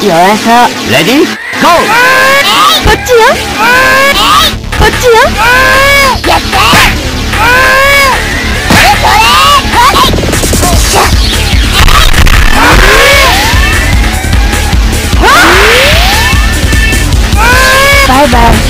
よそ。 レディーゴー。 こっちよ。こっちよ。やった。バイバイ。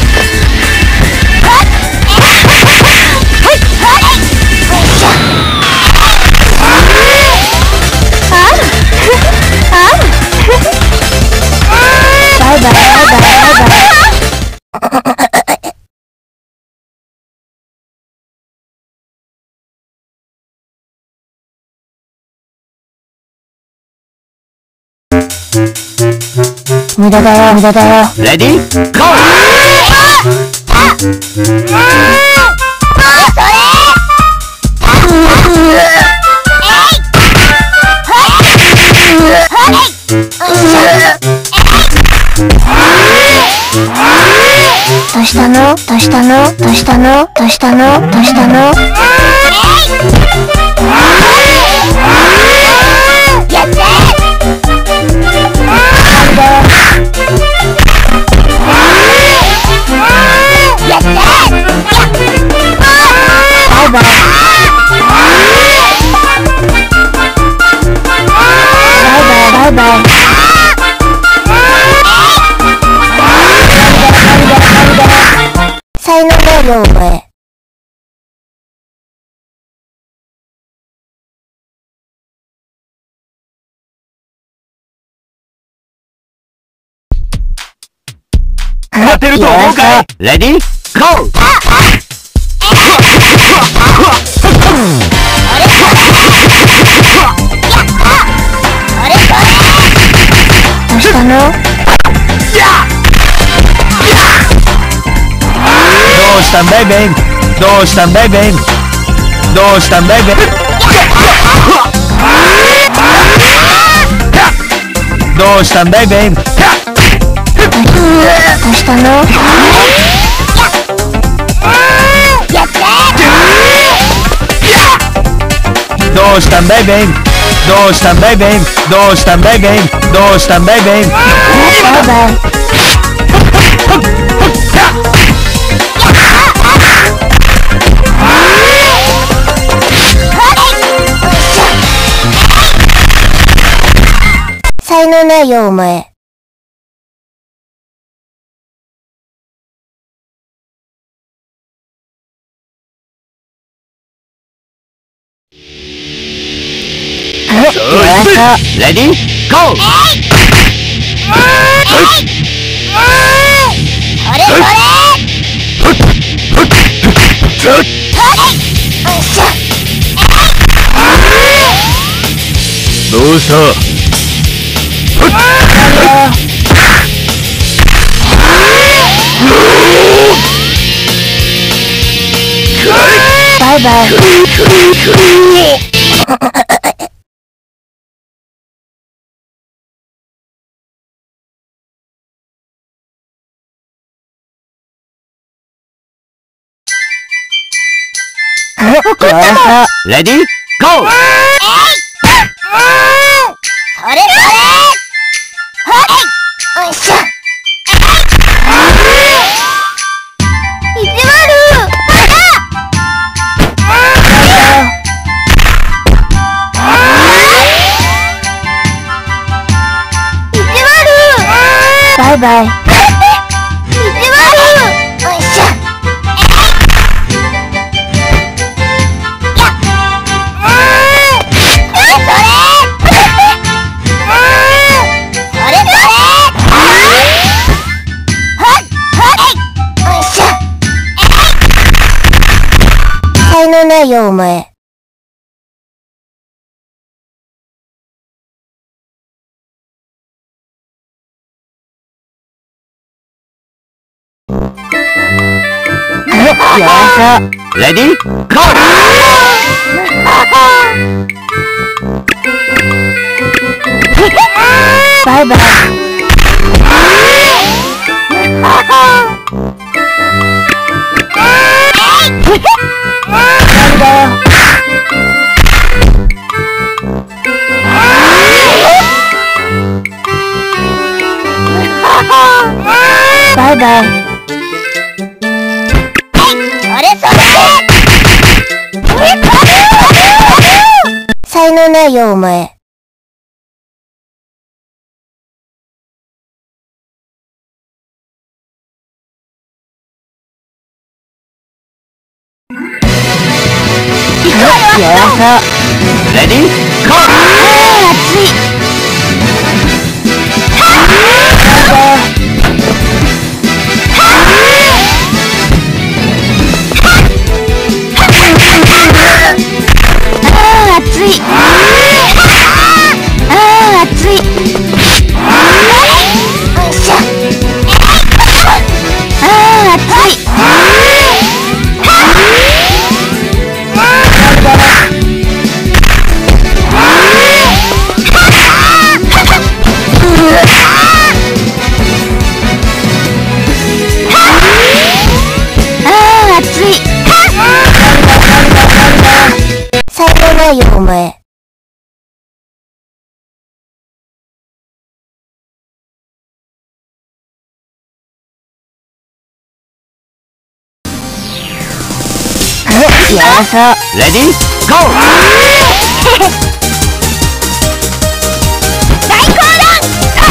無駄だよ、無駄だよ。 レディーゴー。 どうしたの？どうしたの？どうしたの？どうしたの？どうしたの？やったやったバイバイ。バイバイバイバイ。才能ないよお前。 勝てると思うかい。レディーゴー。 どうしたの？ どうしたんベイベー。どうしたんベイベー。どうしたんベイベー。どうしたんベイベー。 どうしたの？やったどうしたんベイベー。どうしたんベイベー。どうしたんベイベー。どうしたんベイベー。 バイバイ。才能ないよお前。 レディーゴー。どうした。 バイバイ。 レディーゴー。 それそれ。はい。おいしょ。意地悪。バイバイ。意地悪。おいしょ。才能ないよお前。よいしょ。 レディーゴー。 バイバイ。なんだよ。 バイ。才能ないよお前。 レディーゴー。 熱い。熱い。熱い。よいしょ。熱い。才能ないよお前。やらそう。 レディーゴー。 大混乱。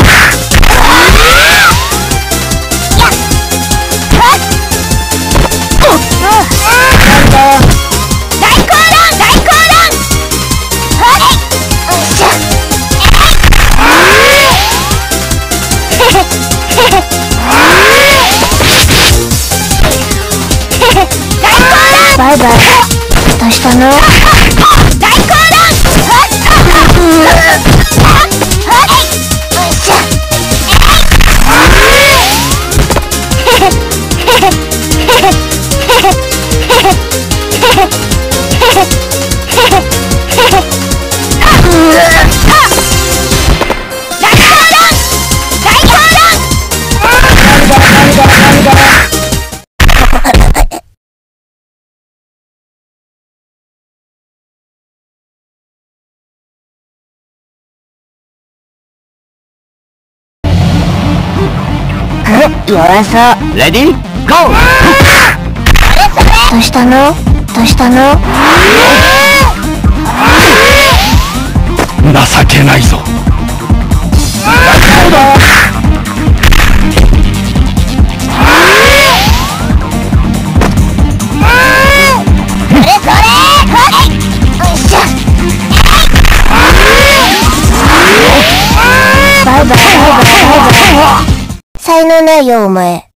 バイバイ。どうしたの？大混乱。弱そう。 レディーゴー。 どうしたの？どうしたの？ 情けないぞ。 バイバイ。才能ないよお前。